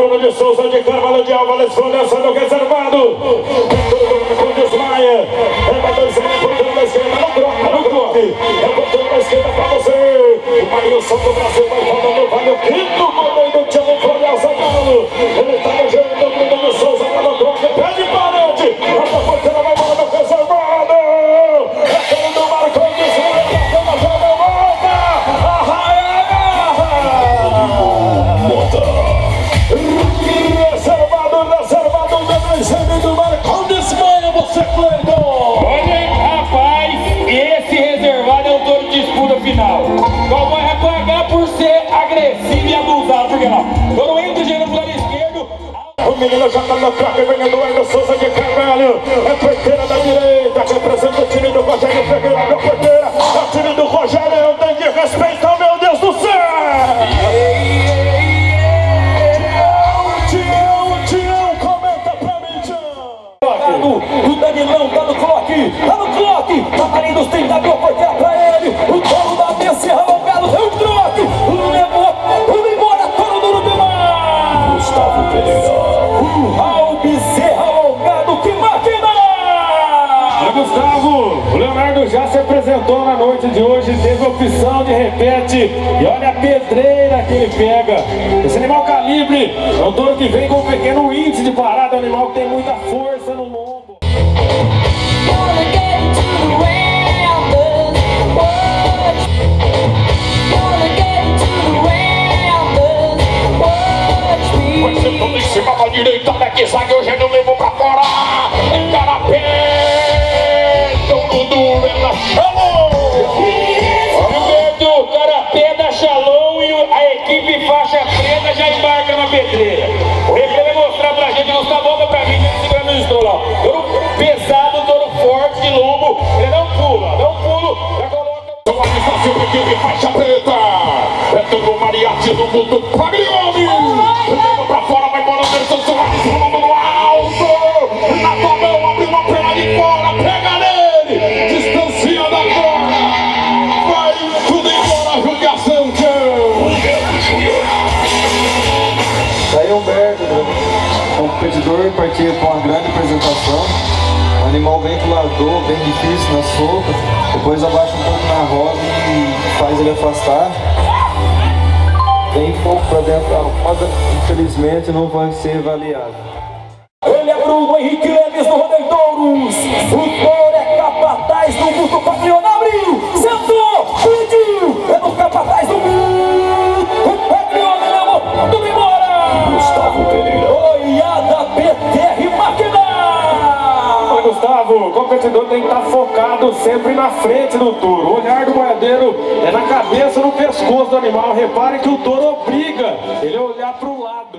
Bruno de Souza de Carvalho de Alva, escolha no reservado. Marcão desmaia. É para 2 segundos, portando da esquerda, não troca, não troca. É o portando da esquerda para você. O Marilson do Brasil vai falando, vale o quinto gol do time Florial São Paulo. Ele está no jeito do Bruno de Souza, para não troca, pede parede. A porteira vai embora no reservado. É aquele do Marcão desmaia, a jogada volta. Reservado da exame do Marcão desmaia, você Cleiton. Olha, rapaz, esse reservado é o touro de disputa final. Qual vai pagar por ser agressivo e abusado, por que não? Touro entra girando pro lado esquerdo. O menino já tá no craque, vem Eduardo Souza de Carvalho. É porteira da direita, representa o time do Rogério Ferreira, meu porteira. É o time do Rogério, tem que respeitar, meu Deus do céu. Tião, comenta pra mim, Tião. O Danilão tá no clock, tá valendo os 30 mil, porteira pra ele. O dono da Bezerra alongado, deu um troque, levou embora, todo duro demais. Gustavo Pereira. Ao Bezerra alongado, que máquina! Gustavo, o Leonardo já se apresentou na noite de hoje, teve opção de repete e olha a pedreira que ele pega. Esse animal calibre é um touro que vem com um pequeno índice de parada, é um animal que tem muita força no lombo. Vai ser todo em cima pra direita, daqui zague, o Eugênio levou pra fora. Carapé, dono do Vela Shalom. Olha o medo, Carapé da Shalom e a equipe faixa preta já embarca na pedreira. O Requer vai mostrar pra gente, não está volta pra mim, que segurando o estouro, ó. Touro pesado, touro forte de lombo, ele não pula, já coloca. Então ali fácil pra equipe faixa preta. É todo mariachi do mundo, Paglione. Leva pra fora, vai embora, Anderson Soares, rolando no alto. Na tua mão, abre uma perna de fora, pega nele. Distancia da fora. Vai tudo embora, jogação, Tião. Daí Humberto, competidor, partiu com uma grande apresentação. O animal bem pulador, bem difícil na sopa. Depois abaixa um pouco na roda e faz ele afastar. Vem um pouco para dentro da roda, infelizmente não vai ser avaliado. Ele é Bruno Henrique Lemes do Rodeio Touros. O touro é capataz do Guto Paglione, abriu, sentou, pediu. É do capataz do Guto Paglione, levou tudo embora. Gustavo Pereira. Oiada, PTR e máquina. Oi, Gustavo, o competidor tem que estar focado sempre na frente do touro. O olhar do boiadeiro é na cabeça, no pescoço do animal. Repare que o touro obriga ele a olhar para o lado.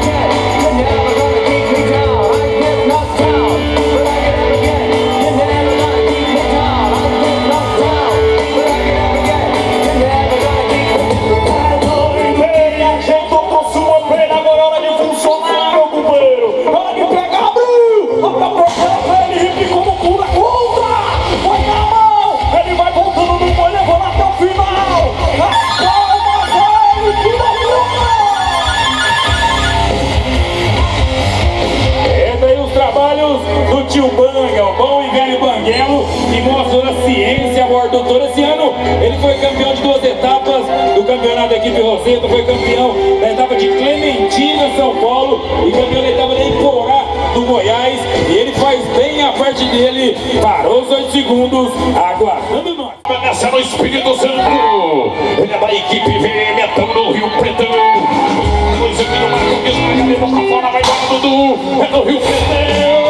Do tio Banga, o bom e velho Banguelo, que mostrou a ciência a bordo do touro. Esse ano ele foi campeão de 2 etapas do campeonato da equipe Roseto, foi campeão da etapa de Clementina, São Paulo, e campeão da etapa de Iporá, do Goiás. E ele faz bem a parte dele, parou os 8 segundos, aguardando nós. Essa no Espírito Santo, ele é da equipe Vemetão do Rio Pretão. Luiz Emílio Marcão desmaia, levou pra fora, vai embora Dudu, é do Rio Pretão.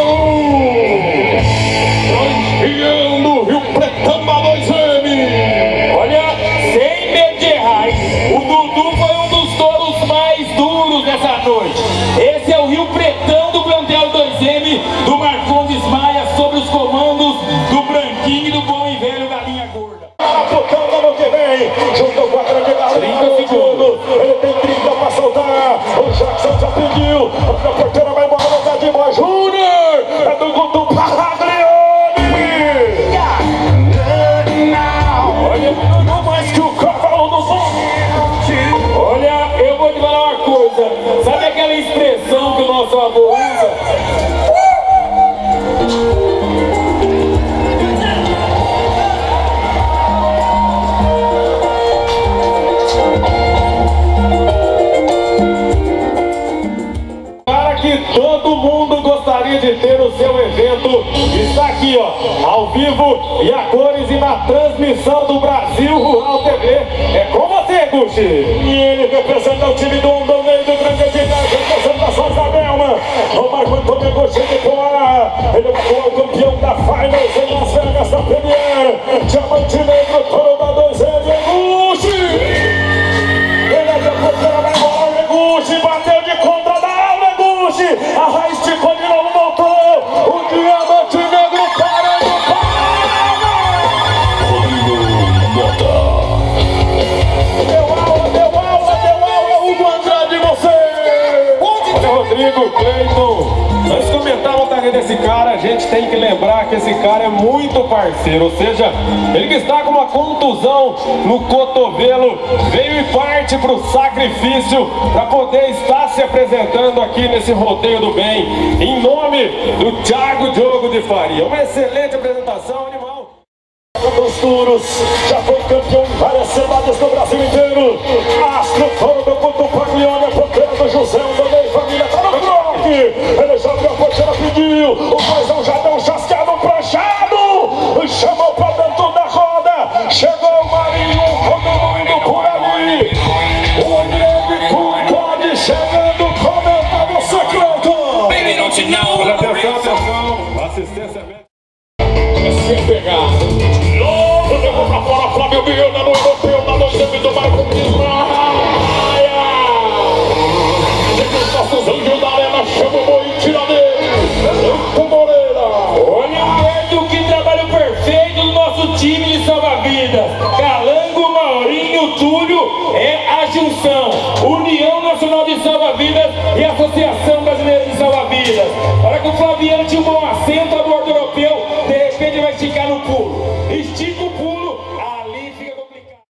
Campeão do Rio Pretão da 2M. Olha, sem medo de errar, hein? O Dudu foi um dos touros mais duros dessa noite. Esse é o Rio Pretão do plantel 2M, do Marcondes Maia, sobre os comandos do Branquinho e do bom e velho Galinha Gorda. Botão no ano que vem, juntou com a grande Galinha. 30 segundos. Ele tem 30 pra soltar. O Jackson já pediu. A porteira vai embora no pé de Boa Júnior. É do Guto Paglione. Olha, não mais que o cavalo do som. Olha, eu vou te falar uma coisa. Sabe aquela expressão? que todo mundo gostaria de ter o seu evento. Está aqui, ó, ao vivo e a cores e na transmissão do Brasil Rural TV. É com você, Gucci. E ele representa o time do Ondoneio do Grande Ginásio, representações da Belma. O Marco Antônio Gucci de Poá. Ele é o atual campeão da Finals em Las Vegas da Premier. Diamante Negro, todo da 2M, Gucci. Ele é de porteira, vai embora, Gucci. Bateu de contra da aula, Gucci. A raiz esticou de novo, voltou. O Diamante Negro parando, Rodrigo Mota. Deu aula, Hugo Andrade, você. Olha, Rodrigo, Cleiton. Antes de comentar a vontade desse cara, a gente tem que lembrar que esse cara é muito parceiro, ou seja, ele que está com uma contusão no cotovelo, veio e parte para o sacrifício para poder estar se apresentando aqui nesse rodeio do bem, em nome do Thiago Diogo de Faria. Uma excelente apresentação, animal. Dos Touros, já foi campeão em várias cidades do Brasil inteiro. Astro, Toro do Couto Paglione, a porteira do José, Ondonei, família, tá no croque. Ele já abriu a porteira, pediu. O Paizão já deu um chasqueado, pranchado. Chamou pra dentro da roda. Chegou o Marinho, todo mundo por ali. O Negro pode chegando, comenta você, Cleiton. Atenção, assistência médica. Sem pegar. Novo, levou pra fora, Flávio Vieira no europeu, na 2M do Marco Desmaia. Os nossos anjos da arena chamam o boi e tira dele. Santo Moreira. Olha o Pedro, que trabalho perfeito do nosso time de salva-vidas. Calango, Maurinho, Túlio é a junção. União Nacional de Salva-Vidas e Associação Brasileira de Salva-Vidas. Olha que o Flaviano tinha um bom assento a bordo europeu. De repente vai esticar no pulo. Estica o pulo, ali fica complicado.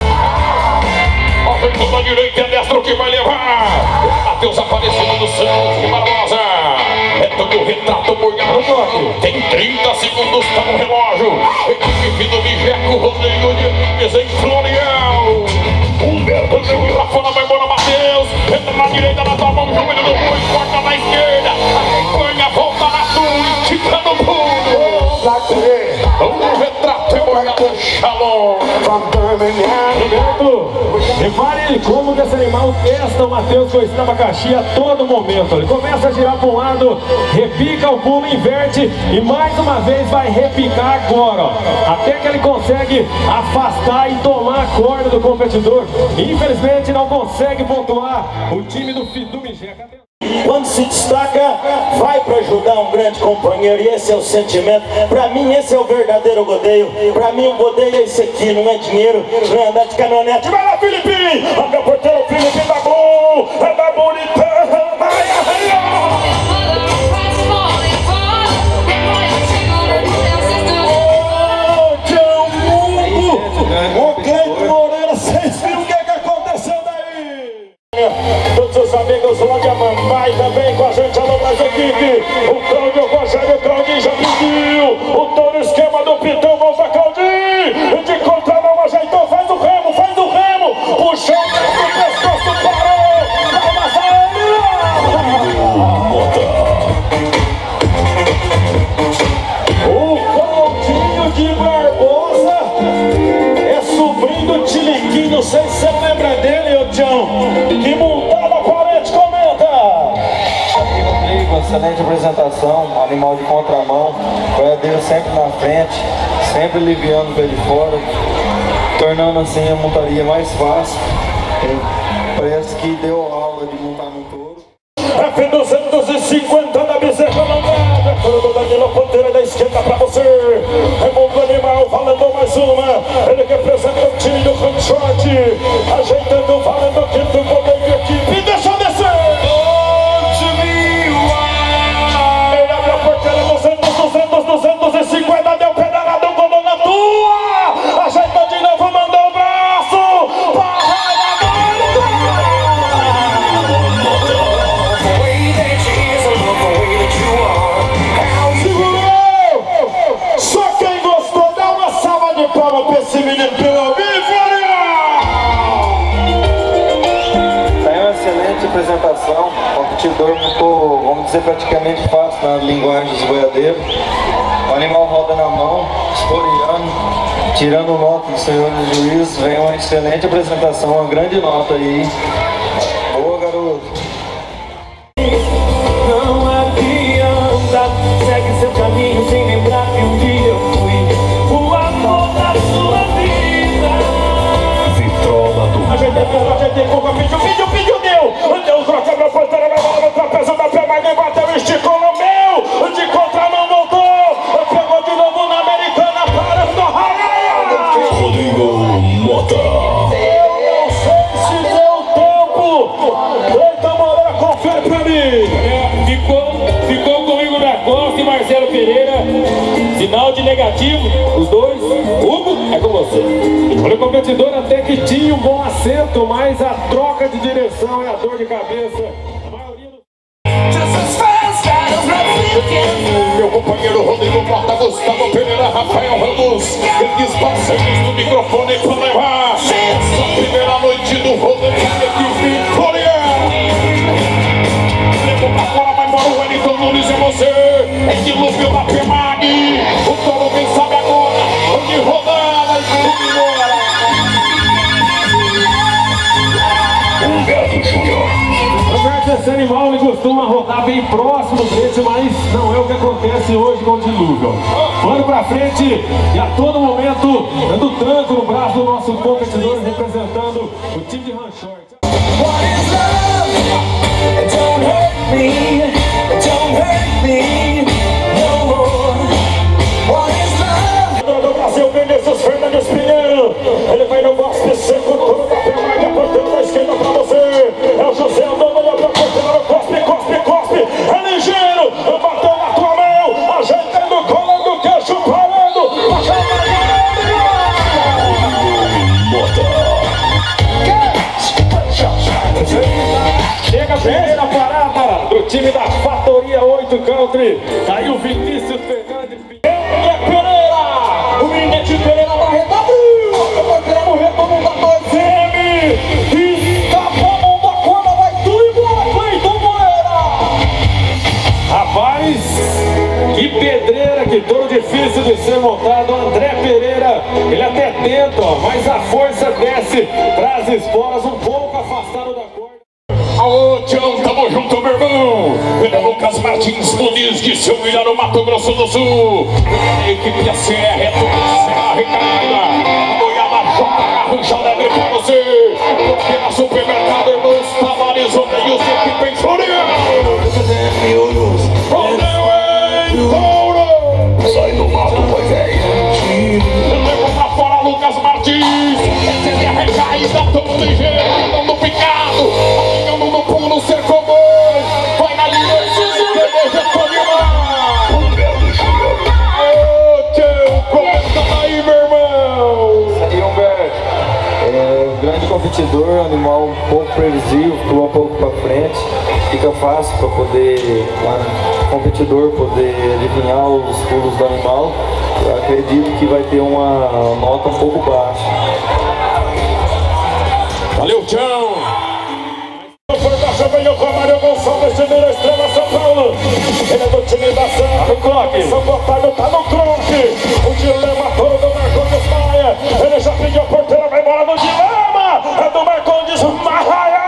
Ó, vem da direita, é Destro que vai levar. Matheus Aparecido do Santos, que Barbosa. É todo o retrato molhado no bloco. Tem 30 segundos, tá no relógio. Equipe do Mijeco, Rodrigo de Mesa em Florial. Humberto segura a fora, vai embora, Matheus. Entra na direita, na tua mão, joelho do Rui, corta na esquerda. Acompanha, volta na tua, estica no pulo. O retrato é molhado, Shalom. Repare como que esse animal testa o Matheus com esse abacaxi a todo momento. Ele começa a girar para um lado, repica o pulo, inverte e mais uma vez vai repicar agora, ó, até que ele consegue afastar e tomar a corda do competidor. Infelizmente não consegue pontuar o time do Mijeca. Quando se destaca, vai para ajudar um grande companheiro, e esse é o sentimento. Para mim, esse é o verdadeiro rodeio. Para mim, o rodeio é esse aqui, não é dinheiro, não é andar de caminhonete. Vai lá, Filipinho! Abre a porteira, o Felipe da Bull, é da bonitão, o Cleiton Moreira, vocês viram o que aconteceu daí? Todos os amigos lá de Amambai também com a gente, alô das equipes. O Cláudio Rogério, o Claudinho já pediu. O touro esquema do Pitão, volta Claudinho. De contramão, ajeitou, faz o remo, puxou o pescoço, parou. Palmas a ele. O Claudinho de Barbosa é sobrinho do Tiliquinho, não sei se você lembra dele, ô Tião. Que montada a parede, comenta! Excelente apresentação, animal de contramão, boiadeiro sempre na frente, sempre aliviando pelo de fora, tornando assim a montaria mais fácil. Parece que deu aula de montar no touro. F250 da Bezerra Langada, coro do Danilo, ponteira da esquerda pra você. Raimundo Animal, valendo mais uma. Ele representa o time do Ranchote, ajeitando, valendo o quinto poder de equipe. Deixa eu descer! Ele abre a porteira, 250, deu pedalada, o gol na tua. Ajeitou de novo, mandou o braço. Só quem gostou, dá uma salva de palmas pra esse menino pelo vivo, competidor ficou, vamos dizer, praticamente fácil na linguagem dos boiadeiros. O animal roda na mão, esfoliando, tirando nota do senhor juiz. Vem uma excelente apresentação, uma grande nota aí. Boa, garoto. Não adianta, segue seu caminho sem lembrar que um dia eu fui o amor da sua vida. Vitrola do... A gente com o vídeo deu! Deus troca meu porteiro, minha bola no trapezo da pé, mas nem bateu, esticou no meu! De contramão voltou! Pegou de novo na americana, para do raia! Rodrigo Mota. Eu não sei se deu tempo! Eita, Moreira, confere pra mim! Ficou comigo da Costa e Marcelo Pereira. Sinal de negativo, os dois. Hugo, é com você. Olha, o competidor até que tinha um bom assento, mas a troca de direção é a dor de cabeça. A maioria do... Meu companheiro Rodrigo Mota, Gustavo Pereira, Rafael Ramos, eles parceiros do microfone para levar a primeira noite do rodeio de Vitória. Levou pra fora, vai embora o Wellington Nunes, é você, é dilúvio da FEMAG, o toro quem sabe agora, onde rodada e embora. Humberto Júnior. Esse animal ele costuma rodar bem próximo dele, mas não é o que acontece hoje com o dilúvio. Olha pra frente e a todo momento dando tranco no braço do nosso competidor representando o time de Ranchort. Do Brasil, Vinícius Fernandes Pinheiro, ele vai no gospel seco, todo da FEMAG, a porteira da esquerda pra você, é o José Andando, olha pra porteira, cospe, é ligeiro, bateu na tua mão, ajeitando, colando, queixo, parando, Chega a primeira parada do time da Fatoria 8 Country. Tá aí o Vinícius Fernandes. Pereira, o Minete Pereira Barreto abriu, o retorno da 2M, escapou a mão da corda, vai tudo embora, Cleiton Moreira. Rapaz, que pedreira, que touro difícil de ser montado. André Pereira, ele até tenta, ó, mas a força desce para as esporas um pouco afastado da corda. Alô, Tião, tamo junto, meu irmão. Ele é Lucas Martins Muniz, de Seu Milhar, no Mato Grosso do Sul. A equipe da CR é tudo Serra Recarregada. A boiada J. Rancho Alegre pra você. Porque na supermercado, irmãos, Tavares, Rodeios, equipe em Floriano. Sai do mato, foi velho. Levou pra fora Lucas Martins. Essa é a recaída, tamo ligeiro, dando picado. Atirando no pulo, cercou boi. Vai na direita, deseja todo demais. Humberto Júnior. Ô, tio, começa aí, meu irmão. Aí, Humberto, grande competidor, animal um pouco previsível, pula um pouco para frente, fica fácil para poder o competidor poder adivinhar os pulos do animal. Eu acredito que vai ter uma nota um pouco baixa. Valeu, tchau. Foi da Chaveio com a Mário Gonçalves, time da Estrela São Paulo. Ele é do time da São Gotardo, tá no croque. O dilema todo do Marcondes Maia. Ele já pediu a porteira, vai embora no dilema. É do Marcondes Maia.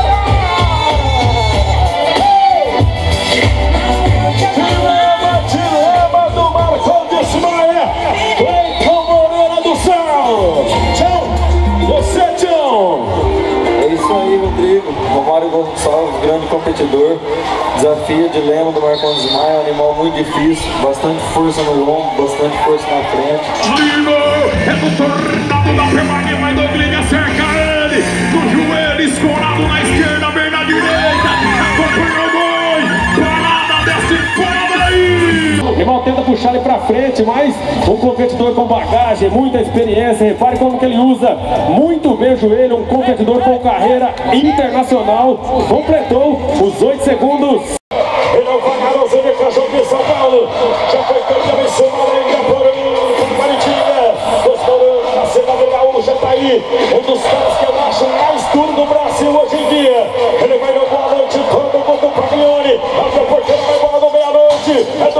Dilema do Marcondes Maia. Cleiton Moreira do céu. Tchau. Você, tchau. É isso aí, Rodrigo. Romário Gonçalves, grande competidor. Desafio de dilema do Marcondes Maia, um animal muito difícil, bastante força no lombo, bastante força na frente. Lino, é do tornado da FEMAG, vai do Glínia, cerca ele, do joelho escorado na esquerda, bem na direita, acompanhou o boi, parada, desce fora daí. O rival tenta puxar ele pra frente, mas um competidor com bagagem, muita experiência. Repare como que ele usa muito bem o joelho, um competidor com carreira internacional. Completou os 8 segundos. Ele é o vagaroso de Cachorro de São Paulo, já foi campeão em São Paulo, Maritinha, gostou da cena do Gaúcho, tá aí, um dos caras que eu acho mais duro do Brasil hoje em dia. Ele vai no boa noite, todo mundo pra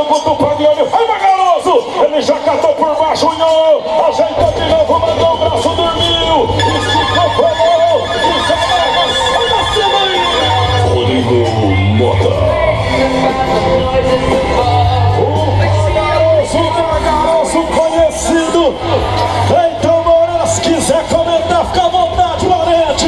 do Guto Paglione. Vai, Magaroso! Ele já catou por baixo, unhou, ajeitou de novo, mandou o braço, dormiu. Esticou, falou. Isso é Rodrigo Mota. O Magaroso conhecido. Então, Moura, se quiser comentar, fica à vontade, Valente.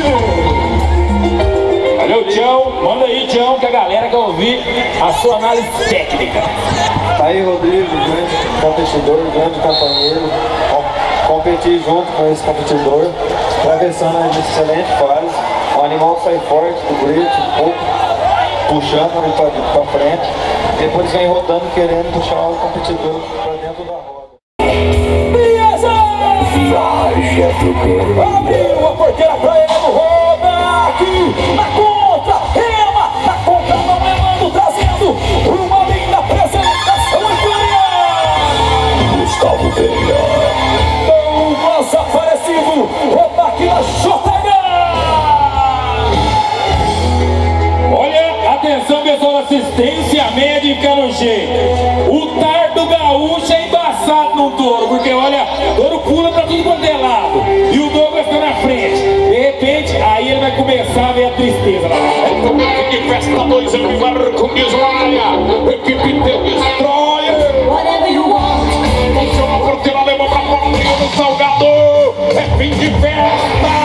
Valeu, Tião. Manda aí, Tião, que a galera quer ouvir a sua análise técnica. Tá aí, Rodrigo, grande competidor, grande companheiro. Competir junto com esse competidor, atravessando a excelente fase. O animal sai forte do grito, um pouco, puxando ele pra frente. Depois vem rodando, querendo puxar o competidor pra dentro da roda. Abriu a porteira pra ele, roda aqui na contra, rema, na contra, não remando, trazendo uma linda apresentação em Gustavo Pereira. Douglas Aparecido, roda aqui na JH. Olha, atenção, pessoal da assistência médica no jeito. O tardo gaúcho é embaçado no touro, porque olha, o touro pula pra tudo quanto é lado. E o Douglas tá na frente. De repente, aí ele vai começar a ver a tristeza lá. Que festa 2 em Marco Desmaia. Equipe Destroyer. Chama a porteira alemã pra fora do Salgado. É fim de festa.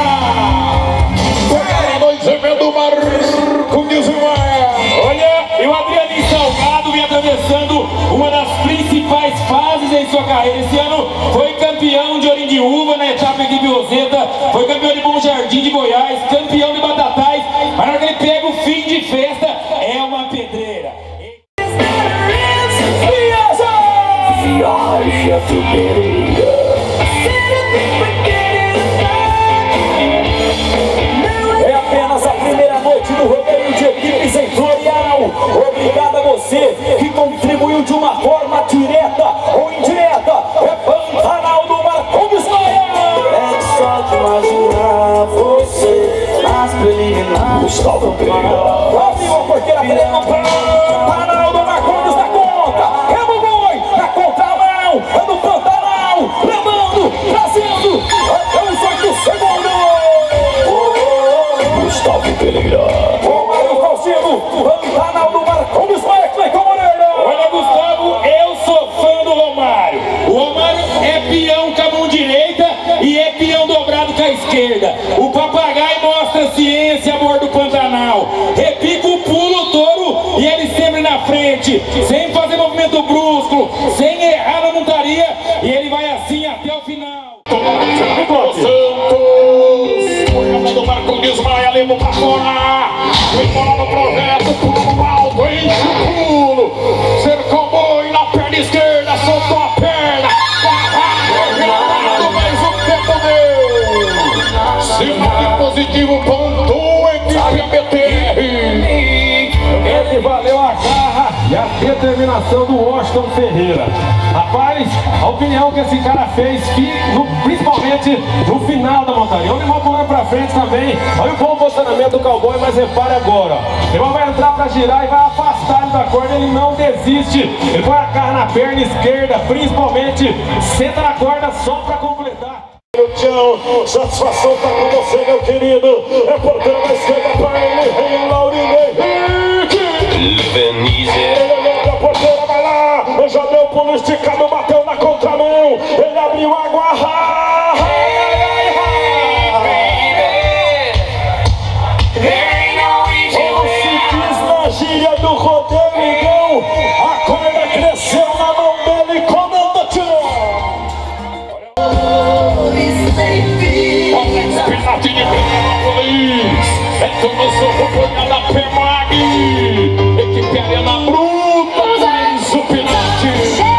2 em Marco Desmaia. Olha, e o Adriano Salgado vem atravessando uma das principais fases em sua carreira. Esse ano foi campeão de Ourinho de Uva na etapa equipe Roseta, foi campeão de Bom Jardim de Goiás, campeão de Batatais, mas na hora que ele pega o fim de festa, é uma pedreira. Viaja pro Pereira. É apenas a primeira noite do rodeio de equipes em Florial. Obrigado a você que contribuiu de uma forma direta ou indireta. É Pantanal do Marcondes Maia. É só de imaginar você, mas preliminar. Gustavo Pereira. Abriu a porteira pra ele no Pantanal do Marcondes na conta. Remo Boi na contramão. É no Pantanal. Levando, trazendo. Até os 8 segundos. Gustavo Pereira. Romário Faustino, Pantanal do Marcondes Maia, Cleiton Moreira. Olha, Gustavo, eu sou fã do Romário. O Romário é peão com a mão direita e é peão dobrado com a esquerda. O papagaio mostra ciência a bordo do Pantanal. Repica o pulo, o touro, e ele sempre na frente, sem fazer movimento brusco, sem errar na montaria, e ele vai assim até o final. Santos, do Marco Desmaia, levou pra fora. Vem bola no projeto, pulo no alto, enche o pulo. Cercou o boi na perna esquerda, soltou a perna. Mas o tempo deu. Sinal positivo, pontua equipe ABTR. Ele valeu a garra e a determinação do Washington Ferreira. Rapaz, a opinião que esse cara fez, principalmente no final da montaria. O animal pulando pra frente também. Olha o bom posicionamento do cowboy, mas repare agora. Ó. Ele vai entrar pra girar e vai afastar ele da corda. Ele não desiste. Ele põe a garra na perna esquerda, principalmente. Senta na corda só pra completar. Tchau, satisfação tá com você, meu querido. É porteira da esquerda pra ele, Rei Laurinho Henrique. Ele olhou a porteira, vai lá. Já deu pulo esticado, bateu na contramão. Ele abriu a guarra. Como se diz na gíria do rodeio, Miguel, a corda cresceu na mão dele. Comanda, tchau. Penalti de Florianópolis. Então no soco põe da PEMAG. Equipe Arena Bruta. Mais o penalti.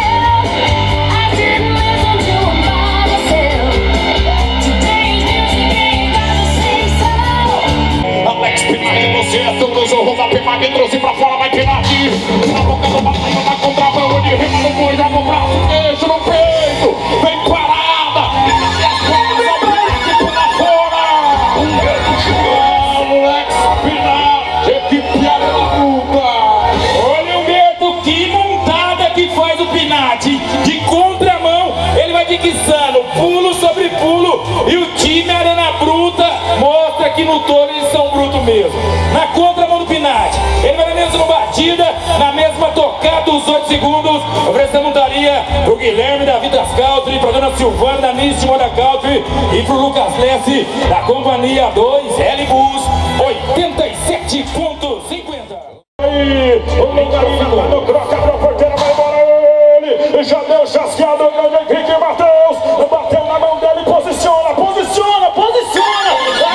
Alex Pinardi no centro. Cruzou o da PEMAG. Trouxe pra fora, vai penalti. Na boca do batalhão, na contramão. Ele rima no boi, joga o braço. Deixa no peito. Vem parada. Olha o Humberto, que montada que na contramão do Pinati. Ele vai na mesma batida, na mesma tocada dos 8 segundos. Oferecendo montaria pro Guilherme da Vidas Country, pra dona Silvana da Níssima da Country e pro Lucas Lesse da companhia 2 L Bus 87,50. Aí, o Longarina tá no croca, abriu a porteira, vai embora ele. Já deu chasqueado, o grande Henrique Matheus. Bateu na mão dele, posiciona, posiciona, posiciona.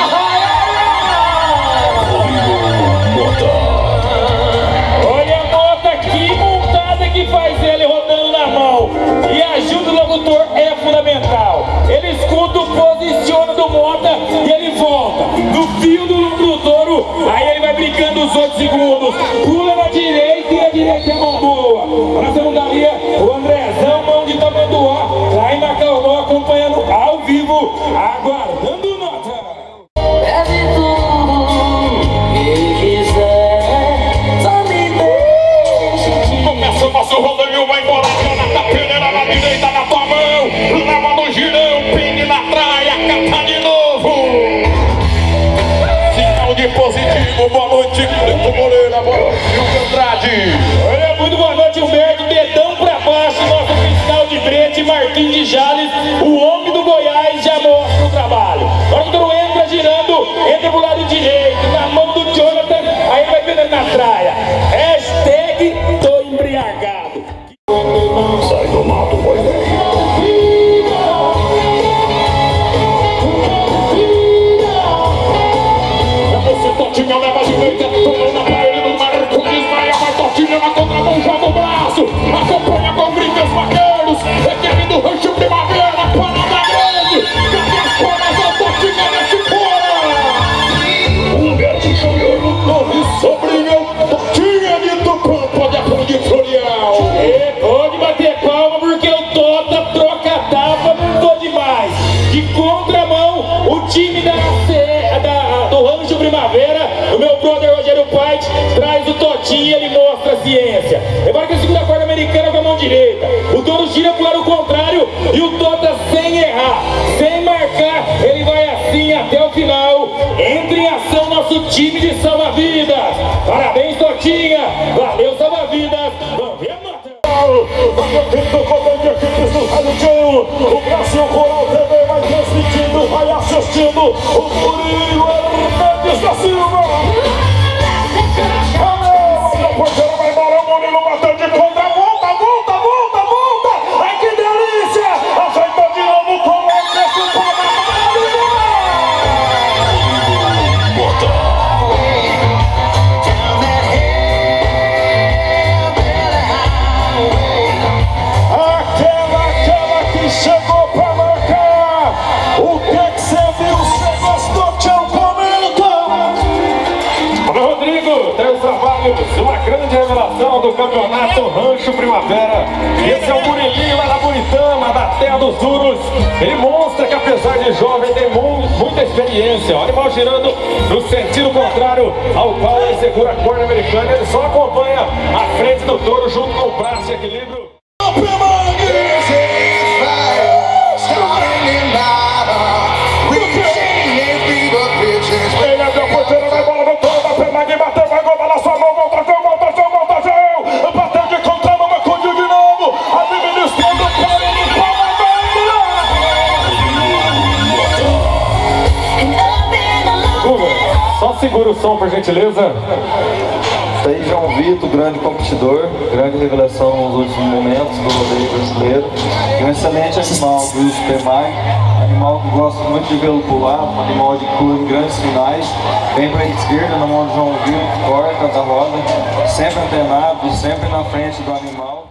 Olha a nota, que montada que faz ele rodando na mão. E a ajuda do locutor é fundamental. Ele escuta o posiciona do Mota e ele volta. No fio do touro, aí ele vai brincando os 8 segundos. Pula na direita e a direita é mão boa. Na segundaria, o Andrezão, mão de Tamanduá, lá em Macaú, acompanhando ao vivo, aguardando nota. Pede tudo que quiser, só me deixe te Começa o nosso rodeio, vai embora. Na peneira, na direita, na tua mão. Leva no girão, pine na traia, cata de novo. Sinal de positivo, boa noite, Cleiton Moreira, boa noite, Silvio Andrade. Olha, muito boa noite, Humberto. Dedão pra baixo, nosso fiscal de frente, Marquinhos de Jales, o homem do Goiás, já mostra o trabalho. Na hora que o touro entra girando, entra pro lado direito, na mão do Jonathan, aí vai vendo na traia. Hashtag tô embriagado. Sai do mato, boy. Totinha leva a direita, tomou na parede do Marco, desmaia, vai Totinha na contramão, joga o braço, acompanha com brincas vaqueiros, requerendo do rancho primavera, parada grande, cadê as palmas da Totinha nesse fora? Humberto Júnior, Torres, sobrinho, Totinha de Tupã, pode aplaudir Florial. Pode bater palma porque o Tota troca a tapa, montou demais. De contramão, o time do Rancho Primavera, o meu brother Rogério Pait, traz o Totinha, ele mostra a ciência. Agora que a segunda corda americana com a mão direita, o touro gira pro lado contrário e o Tota sem errar, sem marcar, ele vai assim até o final. Entra em ação nosso time de salva-vidas. Parabéns, Totinha, valeu, salva-vidas. Vamos ver a nota. O Brasil Rural TV vai transmitindo, vai assistindo o Murilo Hernandes da Silva. A porteira vai embora, o Murilo bateu de contra, volta, volta, volta, volta. Ai que delícia! Ajeitou de novo com o Andrés, o Aquela que chegou pra marcar. O que você viu? Você gostou? Tchau, comenta. Alô, Rodrigo, tem os trabalhos de uma grande revelação do campeonato Rancho Primavera. Esse é o Murilinho lá da Buritama, da Terra dos Duros. Ele mostra que apesar de jovem tem muita experiência. O animal girando no sentido contrário ao qual ele segura a corda americana. Ele só acompanha a frente do touro junto com o braço de equilíbrio. Ele abriu a porteira, vai bola, voltou, bateu, bateu, vai gol, na sua mão, volta, bateu de contramão, acudiu de novo, administrando o cara, ele palma Só segura o som, por gentileza. Isso aí, João Vitor, grande competidor, grande revelação nos últimos momentos do rodeio brasileiro. E um excelente animal, viu? Super Mag, animal que gosto muito de vê-lo pular, um animal de cor em grandes finais. Vem para a esquerda, na mão de João Vitor, corta da roda, sempre antenado, sempre na frente do animal.